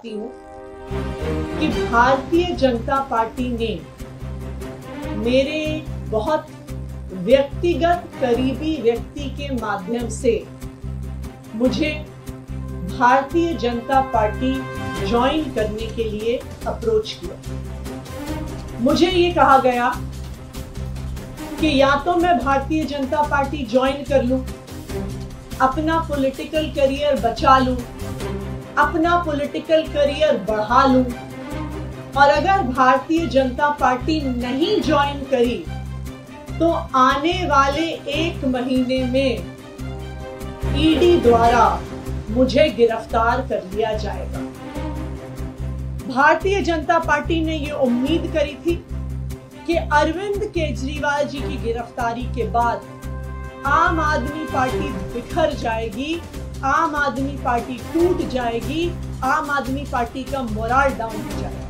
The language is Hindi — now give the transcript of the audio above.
सकती हूँ कि भारतीय जनता पार्टी ने मेरे बहुत व्यक्तिगत करीबी व्यक्ति के माध्यम से मुझे भारतीय जनता पार्टी ज्वाइन करने के लिए अप्रोच किया। मुझे ये कहा गया कि या तो मैं भारतीय जनता पार्टी ज्वाइन कर लूं, अपना पॉलिटिकल करियर बचा लूं, अपना पॉलिटिकल करियर बढ़ा लूं, और अगर भारतीय जनता पार्टी नहीं ज्वाइन करी तो आने वाले 1 महीने में ईडी द्वारा मुझे गिरफ्तार कर लिया जाएगा। भारतीय जनता पार्टी ने ये उम्मीद करी थी कि अरविंद केजरीवाल जी की गिरफ्तारी के बाद आम आदमी पार्टी बिखर जाएगी, आम आदमी पार्टी टूट जाएगी, आम आदमी पार्टी का मोराल डाउन हो जाएगा।